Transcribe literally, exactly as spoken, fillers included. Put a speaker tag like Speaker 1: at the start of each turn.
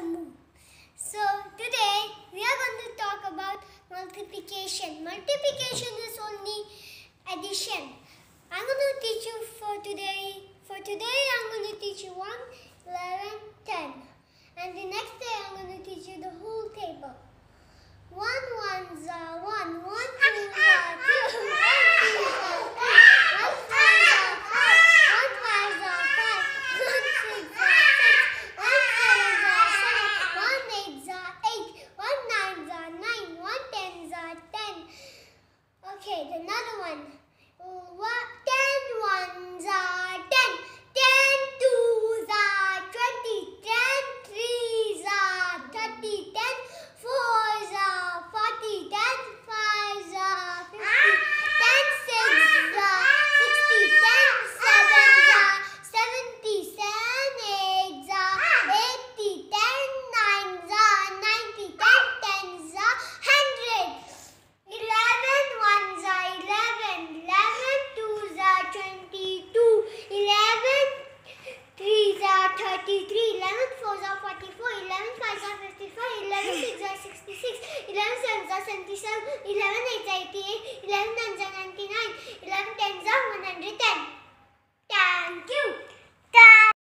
Speaker 1: the moon. So today we are going to talk about multiplication. Multiplication is only addition. I'm going to teach you for today. For today I'm going to teach you one, eleven, ten. And the next day I'm going to teach you the whole table. One ones are one, one twos are two, one threes are three, one fours are four, one fives are five, one sixes are six, one sevens are seven, one eights are eight, one nines are nine, one tens are ten. Okay, another one. What? Ten ones are ten, ten twos are twenty, ten threes are thirty, ten fours are forty, ten fives are fifty, ten sixes are sixty, ten sevens are seventy, ten eights are eighty, ten nines are ninety, ten tens are one hundred. eleven ones are eleven, eleven twos are twenty-two, eleven threes are thirty-three, eleven fours are forty-four, eleven fives are fifty-five, eleven sixes are sixty-six, eleven sevens are seventy-seven, eleven eights are eighty-eight, eleven nines are ninety-nine, eleven tens are one hundred ten. Thank you.